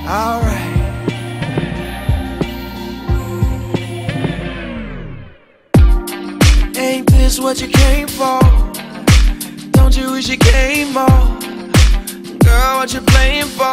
alright. Ain't this what you came for? Don't you wish you came more? Girl, what you playing for?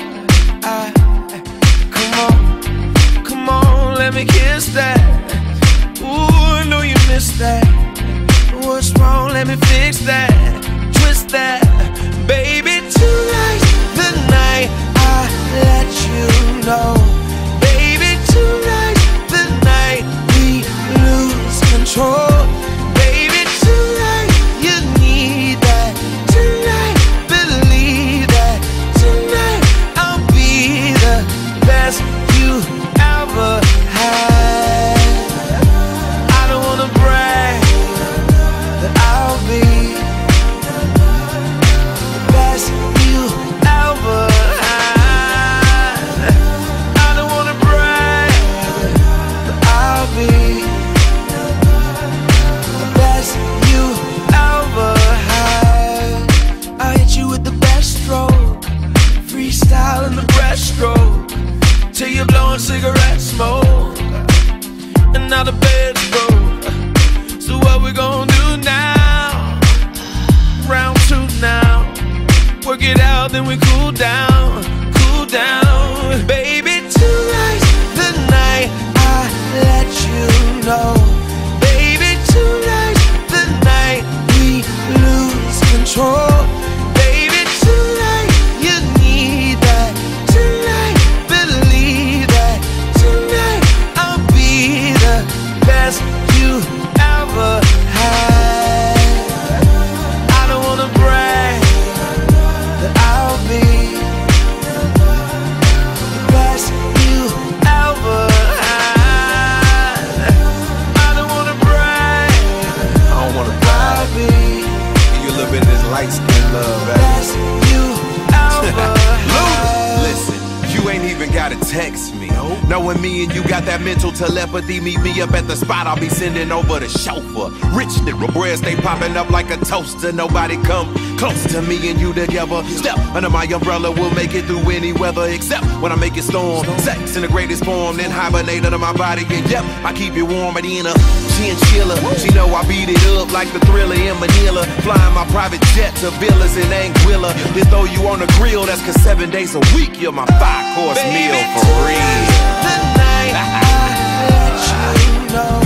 Come on, let me kiss that. Ooh, I know you missed that. What's wrong? Let me fix that. Twist that, baby. Tonight's the night I let you know. Baby, tonight's the night we lose control. Baby, tonight you need that. Tonight, believe that. Tonight I'll be the best you ever had. I don't wanna brag, but I'll be the best you ever had. I don't wanna brag, but I'll be the best you ever had. I hit you with the best stroke, freestyle in the breaststroke, till you're blowing cigarette smoke, and now the bed's broke. So what we gonna do now? Round two now. Work it out, then we cool down, cool down. Baby, tonight's the night I let you know. Baby, tonight's the night we lose control. Baby, tonight you need that. Tonight, believe that. Tonight I'll be the best you ever had. I don't wanna brag, but I'll be the best you ever had. I don't wanna brag, I don't wanna I'll brag. be Give you a little bit of this light skin love, the baby. best you ever had. Listen, you ain't even gotta text me. Knowing me and you got that mental telepathy, meet me up at the spot, I'll be sending over the chauffeur. Rich nigga, bread stay popping up like a toaster. Nobody come close to me and you together. Step under my umbrella, we'll make it through any weather, except when I make it storm. Sex in the greatest form, then hibernate under my body. And yep, I keep you warm at in a chinchilla. She know I beat it up like the Thriller in Manila. Flying my private jet to villas in Anguilla. Then throw you on the grill, that's cause 7 days a week you're my 5-course meal for real. The night I let you know.